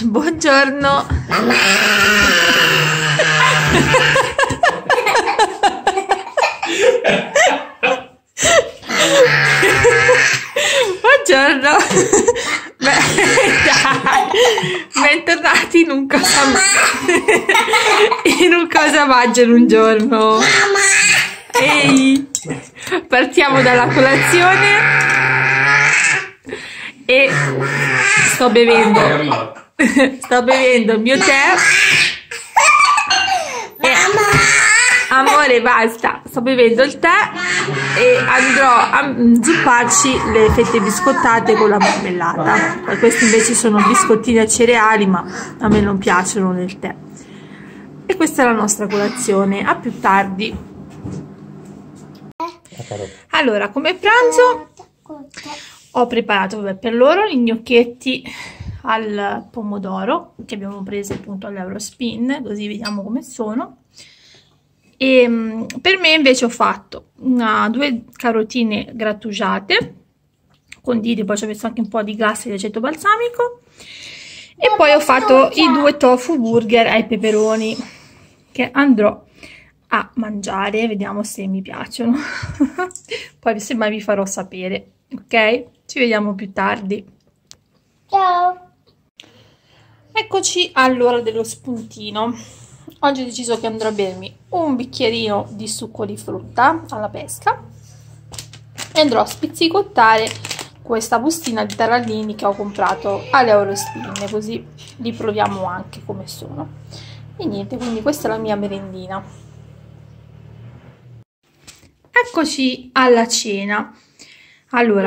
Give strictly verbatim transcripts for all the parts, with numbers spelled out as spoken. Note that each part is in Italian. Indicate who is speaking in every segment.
Speaker 1: Buongiorno. Mamma. Buongiorno. Beh, dai. Bentornati in un cosa in un cosa mangiano un giorno. Ehi, partiamo dalla colazione e sto bevendo sto bevendo il mio tè e, amore, basta, sto bevendo il tè e andrò a zupparci le fette biscottate con la marmellata. Questi invece sono biscottini a cereali, ma a me non piacciono nel tè. E questa è la nostra colazione. A più tardi. Allora, come pranzo ho preparato vabbè, per loro gli gnocchetti al pomodoro che abbiamo preso appunto all'Eurospin, così vediamo come sono. E per me invece ho fatto una, due carotine grattugiate condite, poi ci ho messo anche un po' di glassa di aceto balsamico e poi ho fatto i due tofu burger ai peperoni che andrò a mangiare, vediamo se mi piacciono. Poi semmai vi farò sapere, ok? Ci vediamo più tardi.
Speaker 2: Ciao!
Speaker 1: Eccoci all'ora dello spuntino. Oggi ho deciso che andrò a bermi un bicchierino di succo di frutta alla pesca e andrò a spizzicottare questa bustina di tarallini che ho comprato all'Eurospin, così li proviamo anche come sono. E niente, quindi questa è la mia merendina. Eccoci alla cena. Allora,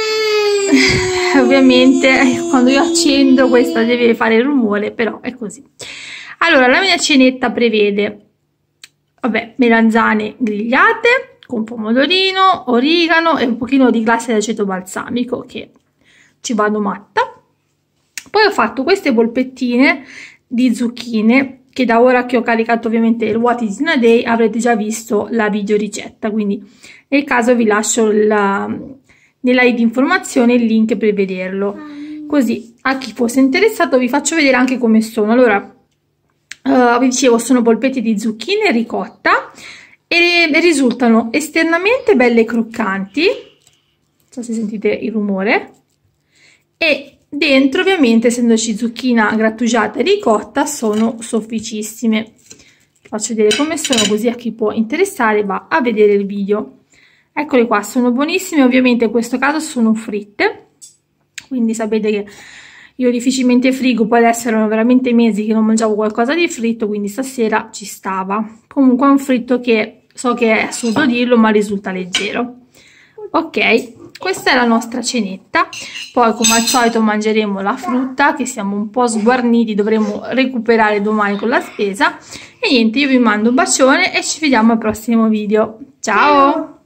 Speaker 1: ovviamente quando io accendo questa deve fare rumore, però è così. Allora, la mia cenetta prevede, vabbè, melanzane grigliate con pomodorino, origano e un pochino di glassa di aceto balsamico che ci vado matta. Poi ho fatto queste polpettine di zucchine che da ora che ho caricato ovviamente il What is in a Day avrete già visto la video ricetta, quindi nel caso vi lascio la, nella i di informazione il link per vederlo, così a chi fosse interessato vi faccio vedere anche come sono. Allora, Uh, vi dicevo, sono polpetti di zucchine ricotta e risultano esternamente belle croccanti, non so se sentite il rumore, e dentro ovviamente essendoci zucchina grattugiata e ricotta sono sofficissime. Vi faccio vedere come sono, così a chi può interessare va a vedere il video. Eccole qua, sono buonissime, ovviamente in questo caso sono fritte, quindi sapete che io difficilmente frigo, poi adesso erano veramente mesi che non mangiavo qualcosa di fritto, quindi stasera ci stava. Comunque è un fritto che so che è assurdo dirlo, ma risulta leggero. Ok, questa è la nostra cenetta. Poi come al solito mangeremo la frutta, che siamo un po' sguarniti, dovremo recuperare domani con la spesa. E niente, io vi mando un bacione e ci vediamo al prossimo video. Ciao!